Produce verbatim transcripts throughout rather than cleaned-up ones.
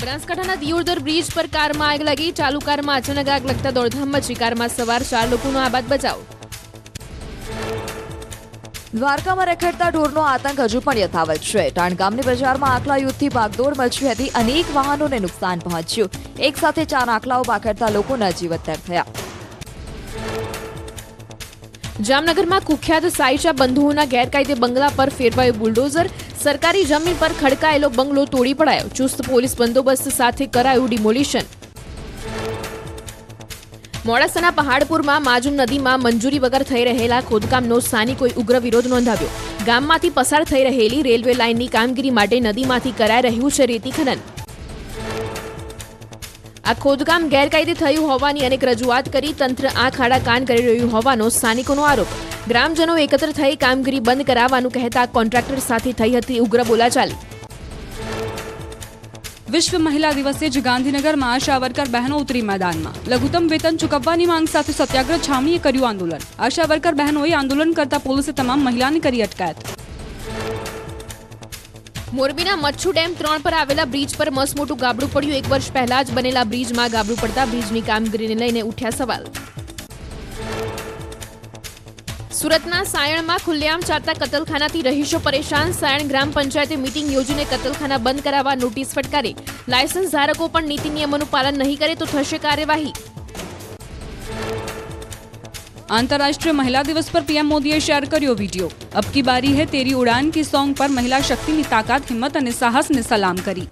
બનાસકાંઠાના દિયોદર બ્રિજ પર કારમાં આગ લાગી. ચાલુ કારમાં અચાનક આગ લગતા દોડધામ મચી. કારમાં સવાર ચાર લોકોનો આબાદ બચાવ. દ્વારકામાં રખડતા ઢોરનો આતંક હજુ પણ યથાવત છે. ટાણ ગામની બજારમાં આખલા યુદ્ધથી ભાગદોડ મચી હતી. અનેક વાહનોને નુકસાન પહોંચ્યું. એક સાથે ચાર આખલાઓ ભાખડતા લોકોના જીવતર થયા. જામનગરમાં કુખ્યાત સાઈશા બંધુઓના ગેરકાયદે બંગલા પર ફેરવાયું બુલડોઝર. સરકારી જમીન પર ખડકાયેલો બંગલો તોડી પડાયો. ચુસ્ત પોલીસ બંદોબસ્ત સાથે કરાયું ડિમોલિશન. મોડાસાના પહાડપુરમાં માજુન નદીમાં મંજૂરી વગર થઈ રહેલા ખોદકામનો સ્થાનિકોએ ઉગ્ર વિરોધ નોંધાવ્યો. ગામમાંથી પસાર થઈ રહેલી રેલવે લાઇનની કામગીરી માટે નદીમાંથી કરાઈ રહ્યું છે રેતી ખનન. આ ખોદકામ ગેરકાયદે થયું હોવાની અનેક રજૂઆત કરી તંત્ર આંખ આડા કાન કરી રહ્યું હોવાનો સ્થાનિકોનો આરોપ. ગ્રામજનો એકત્ર થઈ કામગીરી બંધ કરાવવાનું કહેતા કોન્ટ્રાક્ટર સાથે થઈ હતી ઉગ્ર બોલાચાલી. વિશ્વ મહિલા દિવસે જ ગાંધીનગરમાં આશા વર્કર બહેનો ઉતરી મેદાનમાં. લઘુત્તમ વેતન ચૂકવવાની માંગ સાથે સત્યાગ્રહ છાવણીએ કર્યું આંદોલન. આશા વર્કર બહેનોએ આંદોલન કરતા પોલીસે તમામ મહિલાને કરી અટકાયત. મોરબીના મચ્છુ ડેમ ત્રણ પર આવેલા બ્રિજ પર મસમોટું ગાબડું પડ્યું. એક વર્ષ પહેલા જ બનેલા બ્રિજમાં ગાબડું પડતા બ્રિજની કામગીરીને લઈને ઉઠ્યા સવાલ. સુરતના સાયણમાં ખુલ્લેઆમ ચાલતા કતલખાનાથી રહીશો પરેશાન. સાયણ ગ્રામ પંચાયતે મીટિંગ યોજીને કતલખાના બંધ કરાવવા નોટિસ ફટકારી. લાયસન્સ ધારકો પણ નીતિ નિયમોનું પાલન નહીં કરે તો થશે કાર્યવાહી. अंतर्राष्ट्रीय महिला दिवस पर पीएम मोदीए शेयर કર્યો વિડીયો. અબ કી બારી હૈ તેરી ઉડાન કી સોંગ પર મહિલા શક્તિની તાકાત, હિંમત અને સાહસને સલામ કરી.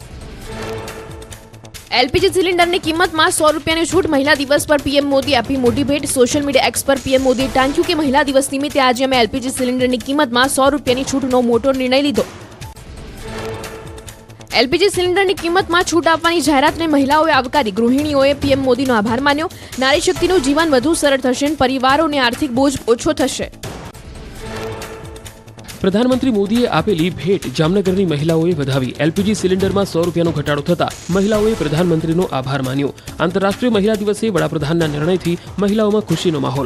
એલપીજી સિલિન્ડરની કિંમતમાં સો રૂપિયાની છૂટ. મહિલા દિવસ પર પીએમ મોદી આપી મોટી ભેટ. સોશિયલ મીડિયા એક્સ પર પીએમ મોદીએ ટાંક્યું કે મહિલા દિવસ નિમિત્તે આજે અમે એલપીજી સિલિન્ડરની કિંમતમાં સો રૂપિયાની છૂટનો મોટો નિર્ણય લીધો. એલપીજી સિલિન્ડરની કિંમતમાં છૂટ આપવાની જાહેરાતને મહિલાઓએ આવકારી. ગૃહિણીઓએ પીએમ મોદીનો આભાર માન્યો. નારી શક્તિનું જીવન વધુ સરળ થશે અને પરિવારોને આર્થિક બોજ ઓછો થશે. પ્રધાનમંત્રી મોદીએ આપેલી ભેટ જામનગરની મહિલાઓએ વધાવી. એલપીજી સિલિન્ડરમાં સો રૂપિયાનો ઘટાડો થતા મહિલાઓએ પ્રધાનમંત્રીનો આભાર માન્યો. આંતરરાષ્ટ્રીય મહિલા દિવસે વડાપ્રધાનના નિર્ણયથી મહિલાઓમાં ખુશીનો માહોલ.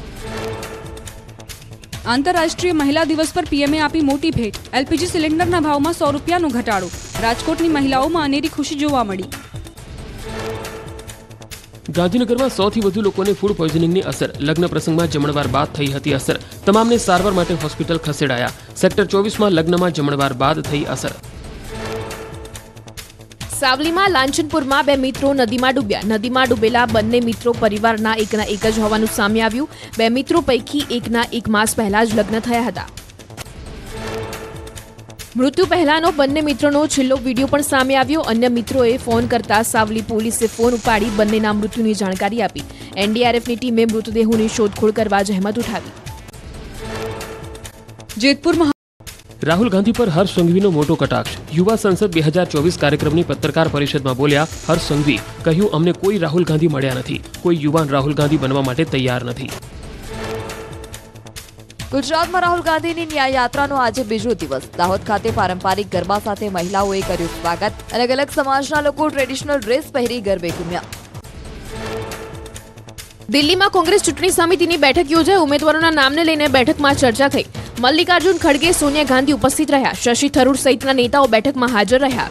આંતરરાષ્ટ્રીય મહિલા દિવસ પર પીએમએ આપી મોટી ભેટ. એલપીજી સિલિન્ડરના ભાવમાં સો રૂપિયાનો ઘટાડો. રાજકોટની મહિલાઓમાં અનેરી ખુશી જોવા મળી. ગાંધીનગરમાં સૌથી વધુ લોકોને ફૂડ પોઈઝનિંગની અસર. લગ્ન પ્રસંગમાં જમણવાર બાદ થઈ હતી અસર. તમામને સારવાર માટે હોસ્પિટલ ખસેડાયા. સેક્ટર ચોવીસમાં લગ્નમાં જમણવાર બાદ થઈ અસર. સાવલીમાં લાંચનપુરમાં બે મિત્રો નદીમાં ડૂબ્યા. નદીમાં ડૂબેલા બંને મિત્રો પરિવારના એકના એક જ હોવાનું સામે આવ્યું. બે મિત્રો પૈકી એકના એક માસ પહેલા જ લગ્ન થયા હતા. મૃત્યુ પહેલાનો બંને મિત્રોનો છેલ્લો વિડીયો પણ સામે આવ્યો. અન્ય મિત્રોએ ફોન કરતા સાવલી પોલીસે ફોન ઉપાડી બંનેના મૃત્યુની જાણકારી આપી. એનડીઆરએફની ટીમે મૃતદેહોની શોધખોળ કરવા જહેમત ઉઠાવી. જેતપુરમાં રાહુલ ગાંધી પર હર્ષ સંઘવીનો મોટો કટાક્ષ. યુવા સંસદ બે હજાર ચોવીસ કાર્યક્રમની પત્રકાર પરિષદમાં બોલ્યા હર્ષ સંઘવી. કહ્યું અમને કોઈ રાહુલ ગાંધી મળ્યા નથી. કોઈ યુવાન રાહુલ ગાંધી બનવા માટે તૈયાર નથી. ગુજરાતમાં રાહુલ ગાંધીની ન્યાય યાત્રાનો આજે બીજો દિવસ. દાહોદ ખાતે પારંપરિક ગરબા સાથે મહિલાઓએ કર્યું સ્વાગત. અલગ અલગ સમાજના લોકો ટ્રેડિશનલ ડ્રેસ પહેરી ગરબે ઘૂમ્યા. દિલ્હીમાં કોંગ્રેસ ચૂંટણી સમિતિની બેઠક યોજાઈ. ઉમેદવારોના નામને લઈને બેઠકમાં ચર્ચા થઈ. મલ્લિકાર્જુન ખડગે, સોનિયા ગાંધી ઉપસ્થિત રહ્યા. શશી થરૂર સહિતના નેતાઓ બેઠકમાં હાજર રહ્યા.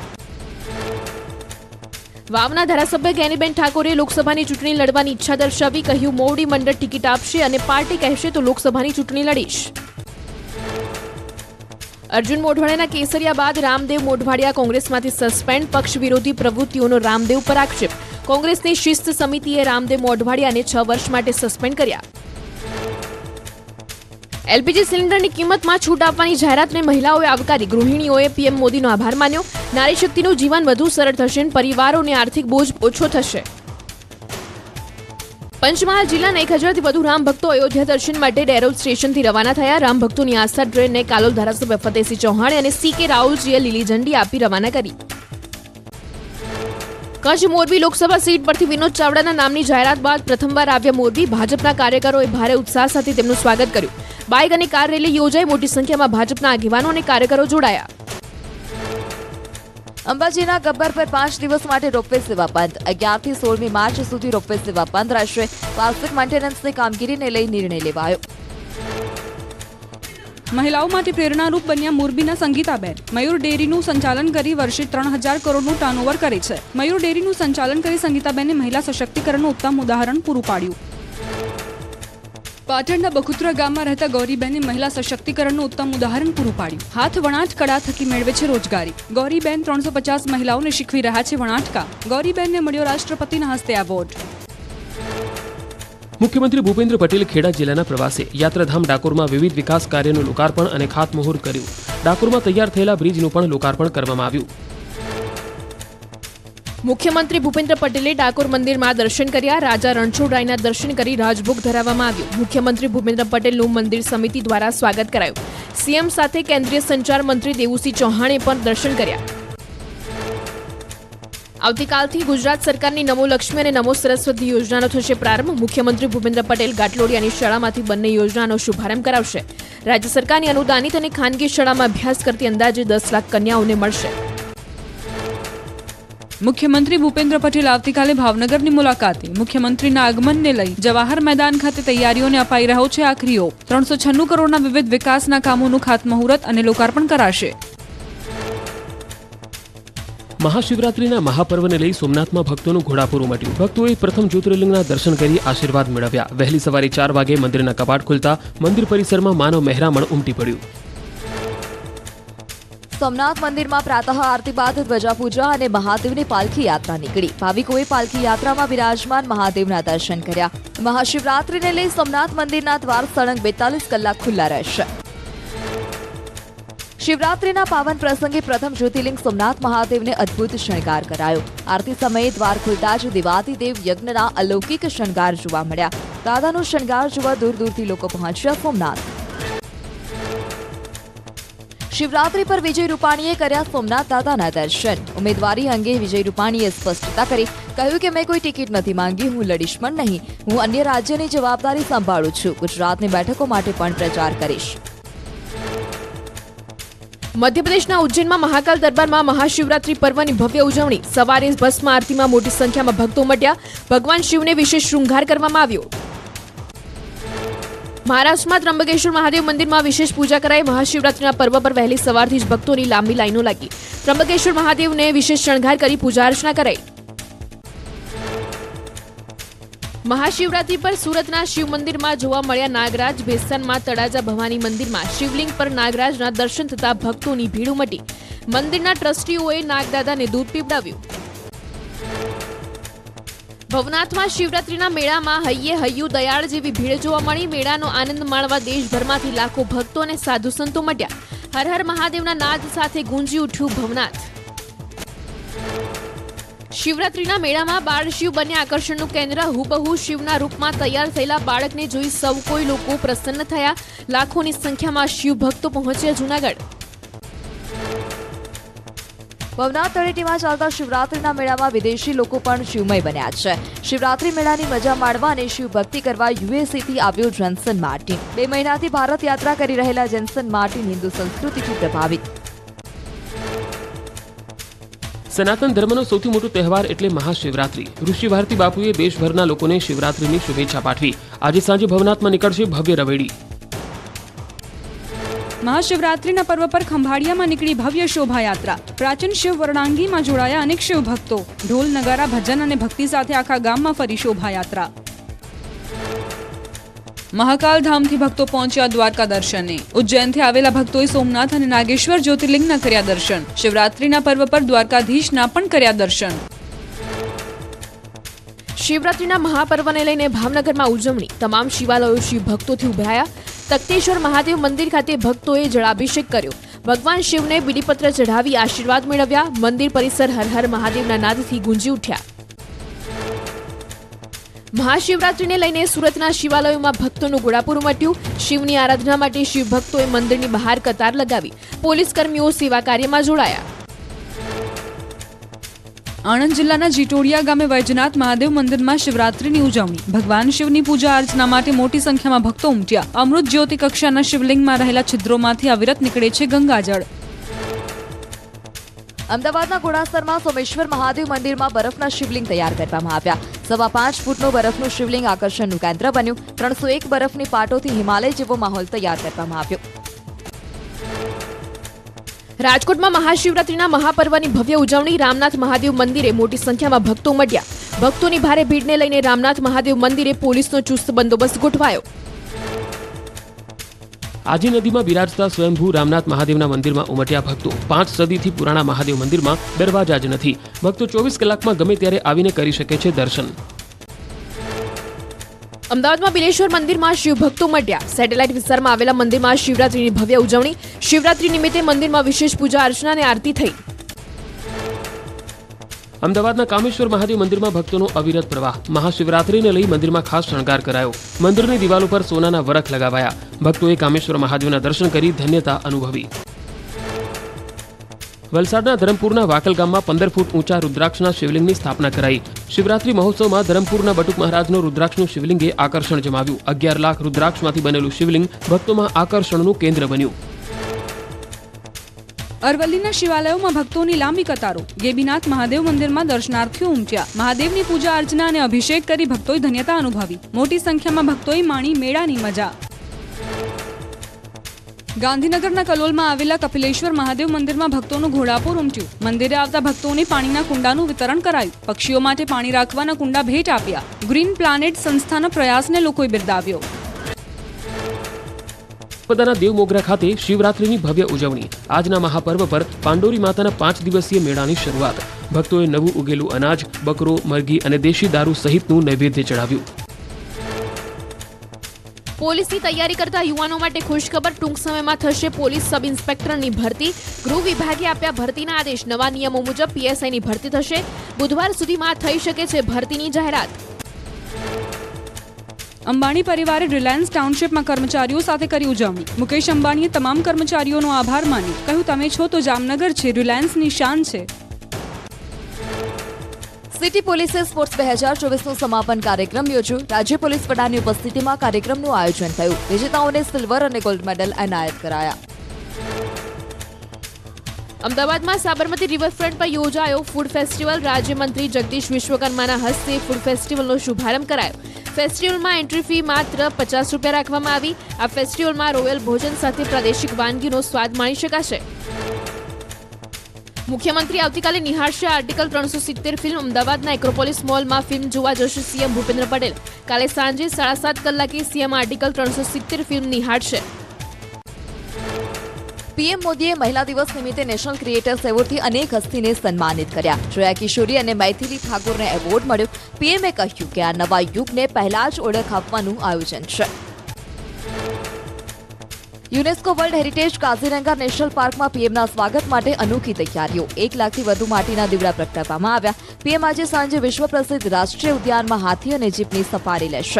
વાવના ધારાસભ્ય જ્ઞાનીબેન ઠાકોરે લોકસભાની ચૂંટણી લડવાની ઈચ્છા દર્શાવી. કહ્યું મોવડી મંડળ ટિકિટ આપશે અને પાર્ટી કહેશે તો લોકસભાની ચૂંટણી લડીશ. અર્જુન મોઢવાડિયાના કેસરિયા બાદ રામદેવ મોઢવાડિયા કોંગ્રેસમાંથી સસ્પેન્ડ. પક્ષ વિરોધી પ્રવૃત્તિઓનો રામદેવ પર આક્ષેપ. કોંગ્રેસની શિસ્ત સમિતિએ રામદેવ મોઢવાડિયાને છ વર્ષ માટે સસ્પેન્ડ કર્યા. એલપીજી સિલિન્ડરની કિંમતમાં છૂટ આપવાની જાહેરાતને મહિલાઓએ આવકારી. ગૃહિણીઓએ પીએમ મોદીનો આભાર માન્યો. નારી શક્તિનું જીવન વધુ સરળ થશે અને પરિવારોને આર્થિક બોજ ઓછો થશે. પંચમહાલ જિલ્લાના એક હજારથી વધુ રામ ભક્તો અયોધ્યા દર્શન માટે ડેરોલ સ્ટેશનથી રવાના થયા. રામ ભક્તોની આસ્થા ટ્રેનને કાલોલ ધારાસભ્ય ફતેહસિંહ ચૌહાણે અને સી કે રાહુલજીએ લીલી ઝંડી આપી રવાના કરી. કચ્છ મોરબી લોકસભા સીટ પરથી વિનોદ ચાવડાના નામની જાહેરાત બાદ પ્રથમવાર આવ્યા મોરબી. ભાજપના કાર્યકરોએ ભારે ઉત્સાહ સાથે તેમનું સ્વાગત કર્યું. બાઇક અને કાર રેલી યોજાઈ. મોટી સંખ્યામાં ભાજપના આગેવાનો અને કાર્યકરો જોડાયા. અંબાજીના ગબ્બર પર પાંચ દિવસ માટે રોપવે સેવા બંધ. અગિયાર થી સોળમી માર્ચ સુધી રોપવે સેવા બંધ રહેશે. વાર્ષિક મેન્ટેનન્સની કામગીરીને લઈ નિર્ણય લેવાયો. મહિલાઓ માટે પ્રેરણારૂપ બન્યા મોરબીના સંગીતાબેન. મયુર ડેરીનું સંચાલન કરી વર્ષે ત્રણ હજાર કરોડનું ટર્નઓવર કરે છે. મયુર ડેરીનું સંચાલન કરી સંગીતાબેને મહિલા સશક્તિકરણનું ઉત્તમ ઉદાહરણ પૂરું પાડ્યું. પાટણના બખુત્રા ગામમાં રહેતા ગૌરીબેને મહિલા સશક્તિકરણનું ઉત્તમ ઉદાહરણ પૂરું પાડ્યું. હાથ વણાટ કળા થકી મેળવે છે રોજગારી. ગૌરીબેન ત્રણસો પચાસ મહિલાઓને શીખવી રહ્યા છે વણાટકામ. ગૌરીબેનને મળ્યો રાષ્ટ્રપતિના હસ્તે એવોર્ડ. મુખ્યમંત્રી ભૂપેન્દ્ર પટેલ ખેડા જિલ્લાના પ્રવાસે યાત્રાધામ ડાકોરમાં વિવિધ વિકાસ કાર્યનું લોકાર્પણ અને ખાતમુહૂર્ત કર્યું. ડાકોરમાં તૈયાર થયેલા બ્રિજનું પણ લોકાર્પણ કરવામાં આવ્યું. મુખ્યમંત્રી ભૂપેન્દ્ર પટેલે ડાકોર મંદિરમાં દર્શન કર્યા. રાજા રણછોડરાયના દર્શન કરી રાજભોગ ધરાવવામાં આવ્યું. મુખ્યમંત્રી ભૂપેન્દ્ર પટેલનું મંદિર સમિતિ દ્વારા સ્વાગત કરાયું. સીએમ સાથે કેન્દ્રીય સંચાર મંત્રી દેવુસિંહ ચૌહાણે પણ દર્શન કર્યા. આવતીકાલથી ગુજરાત સરકારની નમો લક્ષ્મી અને નમો સરસ્વતી યોજનાનો થશે પ્રારંભ. મુખ્યમંત્રી ભૂપેન્દ્ર પટેલ ગાટલોડિયાની શાળામાંથી બંને યોજનાનો શુભારંભ કરાવશે. રાજ્ય સરકારની અનુદાનિત અને ખાનગી શાળામાં અભ્યાસ કરતી અંદાજે દસ લાખ કન્યાઓને મળશે. મુખ્યમંત્રી ભૂપેન્દ્ર પટેલ આવતીકાલે ભાવનગરની મુલાકાતે. મુખ્યમંત્રીના આગમનને લઈ જવાહર મેદાન ખાતે તૈયારીઓને અપાઈ રહ્યો છે આખરી ઓપ. ત્રણસો છન્નું કરોડના વિવિધ વિકાસના કામોનું ખાતમુહૂર્ત અને લોકાર્પણ કરાશે. મહાશિવરાત્રીના મહાપર્વને લઈ સોમનાથમાં ભક્તોનું ઘોડાપૂર ઉમટ્યું. ભક્તોએ પ્રથમ જ્યોતિર્લિંગના દર્શન કરી આશીર્વાદ મેળવ્યા. વહેલી સવારે ચાર વાગે મંદિરના કપાટ ખુલતા મંદિર પરિસરમાં માનવ મહેરામણ ઉમટી પડ્યું. સોમનાથ મંદિરમાં પ્રાતઃ આરતી બાદ ધ્વજાપૂજા અને મહાદેવની પાલખી યાત્રા નીકળી. ભાવિકોએ પાલખી યાત્રામાં બિરાજમાન મહાદેવના દર્શન કર્યા. મહાશિવરાત્રીને લઈ સોમનાથ મંદિરના દ્વાર સળંગ બેતાલીસ કલાક ખુલ્લા રહેશે. શિવરાત્રીના પાવન પ્રસંગે પ્રથમ જ્યોતિર્લિંગ સોમનાથ મહાદેવને અદ્ભુત શણગાર કરાયો. આરતી સમયે દ્વાર ખુલતા જ દેવાતિદેવ યજ્ઞના અલૌકિક શણગાર જોવા મળ્યા. દાદાનો શણગાર જોવા દૂર દૂરથી લોકો પહોંચ્યા સોમનાથ. શિવરાત્રી પર વિજય રૂપાણીએ કર્યા સોમનાથ દાદાના દર્શન. ઉમેદવારી અંગે વિજય રૂપાણીએ સ્પષ્ટતા કરી. કહ્યું કે મેં કોઈ ટિકિટ નથી માંગી, હું લડીશ પણ નહીં. હું અન્ય રાજ્યની જવાબદારી સંભાળું છું. ગુજરાતની બેઠકો માટે પણ પ્રચાર કરીશ. મધ્યપ્રદેશના ઉજ્જૈનમાં મહાકાલ દરબારમાં મહાશિવરાત્રી પર્વની ભવ્ય ઉજવણી. સવારે ભસ્મ આરતીમાં મોટી સંખ્યામાં ભક્તો ઉમટ્યા. ભગવાન શિવને વિશેષ શૃંગાર કરવામાં આવ્યો. મહારાષ્ટ્રમાં ત્રંબકેશ્વર મહાદેવ મંદિરમાં વિશેષ પૂજા કરાઈ. મહાશિવરાત્રીના પર્વ પર વહેલી સવારથી જ ભક્તોની લાંબી લાઈનો લાગી. ત્રંબકેશ્વર મહાદેવને વિશેષ શણગાર કરી પૂજા અર્ચના કરાઈ. મહાશિવરાત્રી પર સુરતના શિવ મંદિરમાં જોવા મળ્યા નાગરાજ. ભેસ્તાનમાં તળાજા ભવાની મંદિરમાં શિવલિંગ પર નાગરાજના દર્શન થતા ભક્તોની ભીડ ઉમટી. મંદિરના ટ્રસ્ટીઓએ નાગદાદાને દૂધ પીવડાવ્યું. ભવનાથમાં શિવરાત્રીના મેળામાં હૈયે હૈયું દયાળ જેવી ભીડ જોવા મળી. મેળાનો આનંદ માણવા દેશભરમાંથી લાખો ભક્તો અને સાધુ સંતો મળ્યા. હર હર મહાદેવના નાદ સાથે ગુંજી ઉઠ્યું ભવનાથ. શિવરાત્રીના મેળામાં બાળ શિવ બન્યા આકર્ષણનું કેન્દ્ર. હુબહુ શિવના રૂપમાં તૈયાર થયેલા બાળકને જોઈ સૌ કોઈ લોકો પ્રસન્ન થયા. લાખોની સંખ્યામાં શિવ ભક્તો પહોંચ્યા જૂનાગઢ. ભવનાથ તળેટીમાં ચાલતા શિવરાત્રીના મેળામાં વિદેશી લોકો પણ શિવમય બન્યા છે. શિવરાત્રી મેળાની મજા માણવા અને શિવ ભક્તિ કરવા યુએસએથી આવ્યો જેન્સન માર્ટિન. બે મહિનાથી ભારત યાત્રા કરી રહેલા જેન્સન માર્ટિન હિન્દુ સંસ્કૃતિથી પ્રભાવિત. સનાતન ધર્મનો સૌથી મોટો તહેવાર એટલે મહાશિવરાત્રી. ઋષિ ભારતી બાપુએ દેશભરના લોકોને શિવરાત્રીની શુભેચ્છા પાઠવી. આજે સાંજે ભવનાથમાં નીકળશે ભવ્ય રવેડી. મહાશિવરાત્રીના પર્વ પર ખંભાળિયામાં નીકળી ભવ્ય શોભાયાત્રા. પ્રાચીન શિવ વર્ણાંગીમાં જોડાયા અનેક શિવ ભક્તો. ઢોલ નગારા ભજન અને ભક્તિ સાથે આખા ગામમાં ફરી શોભાયાત્રા. મહાકાલ ધામથી ભક્તો પહોંચ્યા દ્વારકા દર્શને. ઉજ્જૈનથી આવેલા ભક્તોએ સોમનાથ અને નાગેશ્વર જ્યોતિર્લિંગના કર્યા દર્શન. શિવરાત્રીના પર્વ પર દ્વારકાધીશના પણ કર્યા દર્શન. શિવરાત્રીના મહાપર્વને લઈને ભાવનગરમાં ઉજવણી. તમામ શિવાલયો શિવ ભક્તોથી ઉભરાયા. તખ્તેશ્વર મહાદેવ મંદિર ખાતે ભક્તોએ જળાભિષેક કર્યો. ભગવાન શિવને બીલીપત્ર ચઢાવી આશીર્વાદ મેળવ્યા. મંદિર પરિસર હર હર મહાદેવના નાદથી ગુંજી ઉઠ્યા. મહાશિવરાત્રીને લઈને સુરતના શિવાલયોમાં ભક્તોનું ઘોડાપૂર ઉમટ્યું. શિવની આરાધના માટે શિવ ભક્તોએ મંદિરની બહાર કતાર લગાવી. પોલીસ કર્મીઓ સેવા કાર્યમાં જોડાયા. આણંદ જિલ્લાના જીટોડિયા ગામે વૈજનાથ મહાદેવ મંદિરમાં શિવરાત્રીની ઉજવણી. ભગવાન શિવની પૂજા અર્ચના માટે મોટી સંખ્યામાં ભક્તો ઉમટ્યા. અમૃત જ્યોતિ કક્ષાના શિવલિંગમાં રહેલા છિદ્રોમાંથી અવિરત નીકળે છે ગંગાજળ. અમદાવાદના ઘોડાસરમાં સોમેશ્વર મહાદેવ મંદિરમાં બરફના શિવલિંગ તૈયાર કરવામાં આવ્યા. સવા પાંચ ફૂટનું બરફનું શિવલિંગ આકર્ષણનું કેન્દ્ર બન્યું. ત્રણસો એક બરફની પાટોથી હિમાલય જેવો માહોલ તૈયાર કરવામાં આવ્યો. રાજકોટમાં મહાશિવરાત્રીના મહાપર્વની ભવ્ય ઉજવણી. રામનાથ મહાદેવ મંદિરે મોટી સંખ્યામાં ભક્તો ઉમટ્યા. ભક્તોની ભારે ભીડને લઈને રામનાથ મહાદેવ મંદિરે પોલીસનો ચુસ્ત બંદોબસ્ત ગોઠવાયો. આજી નદીમાં બિરાજતા સ્વયંભૂ રામનાથ મહાદેવના મંદિરમાં ઉમટ્યા ભક્તો. પાંચ સદીથી પુરાણા મહાદેવ મંદિરમાં દરવાજા જ નથી. ભક્તો ચોવીસ કલાકમાં ગમે ત્યારે આવીને કરી શકે છે દર્શન. અમદાવાદમાં બિલેશ્વર મંદિરમાં શિવ ભક્તો ઉમટ્યા. સેટેલાઇટ વિસ્તારમાં આવેલા મંદિરમાં શિવરાત્રીની ભવ્ય ઉજવણી. શિવરાત્રી નિમિત્તે મંદિરમાં વિશેષ પૂજા અર્ચના અને આરતી થઈ. અમદાવાદના કામેશ્વર મહાદેવ મંદિરમાં ભક્તોનો અવિરત પ્રવાહ. મહાશિવરાત્રીને લઈ મંદિરમાં ખાસ શણગાર કરાયો. મંદિરની દિવાલો પર સોનાના વરખ લગાવાયા. ભક્તોએ કામેશ્વર મહાદેવના દર્શન કરી ધન્યતા અનુભવી. વલસાડના ધરમપુરના વાકલ ગામમાં પંદર ફૂટ ઊંચા રુદ્રાક્ષના શિવલિંગની સ્થાપના કરાઈ. શિવરાત્રી મહોત્સવમાં ધરમપુરના બટુક મહારાજનો રુદ્રાક્ષનું શિવલિંગે આકર્ષણ જમાવ્યું. અગિયાર લાખ રુદ્રાક્ષમાંથી બનેલું શિવલિંગ ભક્તોમાં આકર્ષણનું કેન્દ્ર બન્યું. અરવલ્લીના શિવાલયોમાં ભક્તોની લાંબી કતારો. ગેબીનાથ મહાદેવ મંદિરમાં દર્શનાર્થીઓ ઉમટ્યા. મહાદેવની પૂજા અર્ચના અને અભિષેક કરી ભક્તોએ ધન્યતા અનુભવી. મોટી સંખ્યામાં ભક્તોએ માણી મેળાની મજા. ગાંધીનગરના કલોલમાં આવેલા કપિલેશ્વર મહાદેવ મંદિરમાં ભક્તોનું ઘોડાપુર ઉમટ્યું. મંદિરે આવતા ભક્તોને પાણીના કુંડાનું વિતરણ કરાયું. પક્ષીઓ માટે પાણી રાખવાના કુંડા ભેટ આપ્યા. ગ્રીન પ્લાનેટ સંસ્થાના પ્રયાસને લોકોએ બિરદાવ્યો. નર્મદાના દેવમોગરા ખાતે શિવરાત્રીની ભવ્ય ઉજવણી. આજના મહાપર્વ પર પાંડોરી માતાના પાંચ દિવસીય મેળાની શરૂઆત. ભક્તોએ નવું ઉગેલું અનાજ, બકરો, મરઘી અને દેશી દારૂ સહિતનું નૈવેદ્ય ચડાવ્યું. પોલીસની તૈયારી કરતા યુવાનો માટે ખુશખબર. ટૂંક સમયમાં થશે પોલીસ સબ ઇન્સ્પેક્ટરની ભરતી. ગૃહ વિભાગે આપ્યા ભરતીના આદેશ. નવા નિયમો મુજબ પીએસઆઈની ભરતી થશે. બુધવાર સુધીમાં થઈ શકે છે ભરતીની જાહેરાત. અંબાણી પરિવારે રિલાયન્સ ટાઉનશીપમાં કર્મચારીઓ સાથે કરી ઉજવણી. મુકેશ અંબાણીએ તમામ કર્મચારીઓનો આભાર માન્યો. કહ્યું, તમે છો તો જામનગર છે, રિલાયન્સની શાન છે. સિટી પોલીસે સ્પોર્ટ્સ બે હજાર ચોવીસનો સમાપન કાર્યક્રમ યોજ્યો. રાજ્ય પોલીસ વડાની ઉપસ્થિતિમાં કાર્યક્રમનું આયોજન થયું. વિજેતાઓને સિલ્વર અને ગોલ્ડ મેડલ એનાયત કરાયા. અમદાવાદમાં સાબરમતી રિવરફ્રન્ટ પર યોજાયો ફૂડ ફેસ્ટિવલ. રાજ્યમંત્રી જગદીશ વિશ્વકર્માના હસ્તે ફૂડ ફેસ્ટિવલનો શુભારંભ કરાયો. ફેસ્ટિવલમાં એન્ટ્રી ફી માત્ર પચાસ રૂપિયા રાખવામાં આવી. આ ફેસ્ટિવલમાં રોયલ ભોજન સાથે પ્રાદેશિક વાનગીનો સ્વાદ માણી શકાશે. મુખ્યમંત્રી આવતીકાલે નિહાળશે આર્ટિકલ ત્રણસો સિત્તેર ફિલ્મ. અમદાવાદના એક્રોપોલિસ મોલમાં ફિલ્મ જોવા જશે સીએમ ભૂપેન્દ્ર પટેલ. કાલે સાંજે સાડા સાત કલાકે સીએમ આર્ટિકલ ત્રણસો સિત્તેર ફિલ્મ નિહાળશે. પીએમ મોદીએ મહિલા દિવસ નિમિત્તે નેશનલ ક્રિએટર્સ એવોર્ડથી અનેક હસ્તીને સન્માનિત કર્યા. શ્રેયા કિશોરી અને મૈથિલી ઠાકોરને એવોર્ડ મળ્યો. પીએમએ કહ્યું કે આ નવા યુગને પહેલા જ ઓળખ આપવાનું આયોજન છે. UNESCO world heritage Kaziranga national પાર્કમાં પીએમના સ્વાગત માટે અનોખી તૈયારીઓ. એક લાખથી વધુ માટીના દીવડા પ્રગટાવવામાં આવ્યા. પીએમ આજે સાંજે વિશ્વ પ્રસિદ્ધ રાષ્ટ્રીય ઉદ્યાનમાં હાથી અને જીપની સફારી લેશે.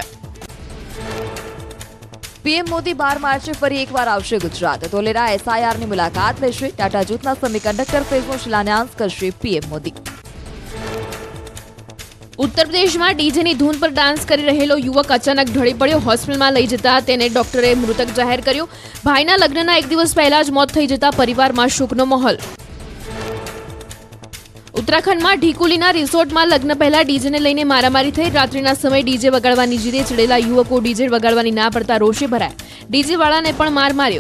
પીએમ મોદી બાર માર્ચે ફરી એકવાર આવશે ગુજરાત. ધોલેરા એસઆઈઆરની મુલાકાત લેશે. ટાટા જૂથના સેમિકન્ડક્ટર ફેઝનો શિલાન્યાસ કરશે પીએમ મોદી. ઉત્તર પ્રદેશમાં ડીજેની ધૂન પર ડાન્સ કરી રહેલો યુવક અચાનક ઢળી પડ્યો. હોસ્પિટલમાં લઈ જતા તેને ડોક્ટરે મૃતક જાહેર કર્યો. ભાઈના લગ્નના એક દિવસ પહેલા જ મોત થઈ જતા પરિવારમાં શોકનો માહોલ. ઉત્તરાખંડમાં ઢીકુલીના રિસોર્ટમાં લગ્ન પહેલા ડીજેને લઈને મારામારી થઈ. રાત્રિના સમયે ડીજે વગાડવાની જીદે ચડેલા યુવકો ડીજે વગાડવાની ના પડતા રોષે ભરાયા. ડીજે વાળાને પણ માર માર્યો.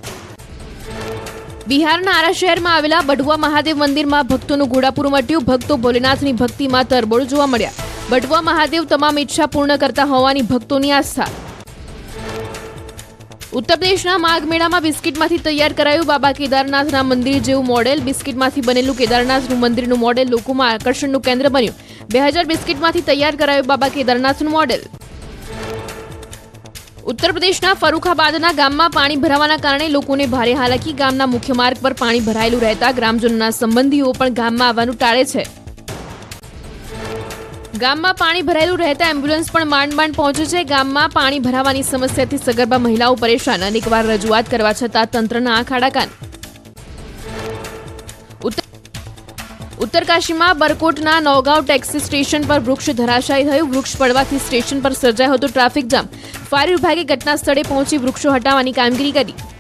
બિહારના આરા શહેરમાં આવેલા બઢુઆ મહાદેવ મંદિરમાં ભક્તોનું ઘોડાપુર ઉમટ્યું. ભક્તો ભોલેનાથની ભક્તિમાં તરબોળ જોવા મળ્યા. બઢુઆ મહાદેવ તમામ ઈચ્છા પૂર્ણ કરતા હોવાની ભક્તોની આસ્થા. ઉત્તર પ્રદેશના માઘ મેળામાં બિસ્કિટમાંથી તૈયાર કરાયું બાબા કેદારનાથના મંદિર જેવું મોડેલ. બિસ્કિટમાંથી બનેલું કેદારનાથનું મંદિરનું મોડેલ લોકોમાં આકર્ષણનું કેન્દ્ર બન્યું. બે હજાર બિસ્કિટમાંથી તૈયાર કરાયું બાબા કેદારનાથનું મોડેલ. ઉત્તર પ્રદેશના ફરુખાબાદના ગામમાં પાણી ભરાવાના કારણે લોકોને ભારે હાલાકી. ગામના મુખ્ય માર્ગ પર પાણી ભરાયેલું રહેતા ગ્રામજનોના સંબંધીઓ પણ ગામમાં આવવાનું ટાળે છે. ગામમાં પાણી ભરાયેલું રહેતા એમ્બ્યુલન્સ પણ માંડ માંડ પહોંચે છે. ગામમાં પાણી ભરાવાની સમસ્યાથી સગર્ભા મહિલાઓ પરેશાન. અનેકવાર રજૂઆત કરવા છતાં તંત્રના આંખ આડા કાન. ઉત્તરકાશીમાં બરકોટના નોગાંવ ટેક્સી સ્ટેશન પર વૃક્ષ ધરાશાયી થયું. વૃક્ષ પડવાથી સ્ટેશન પર સર્જાયો હતો ટ્રાફિક જામ. ફાયર વિભાગે ઘટના સ્થળે પહોંચી વૃક્ષો હટાવવાની કામગીરી કરી.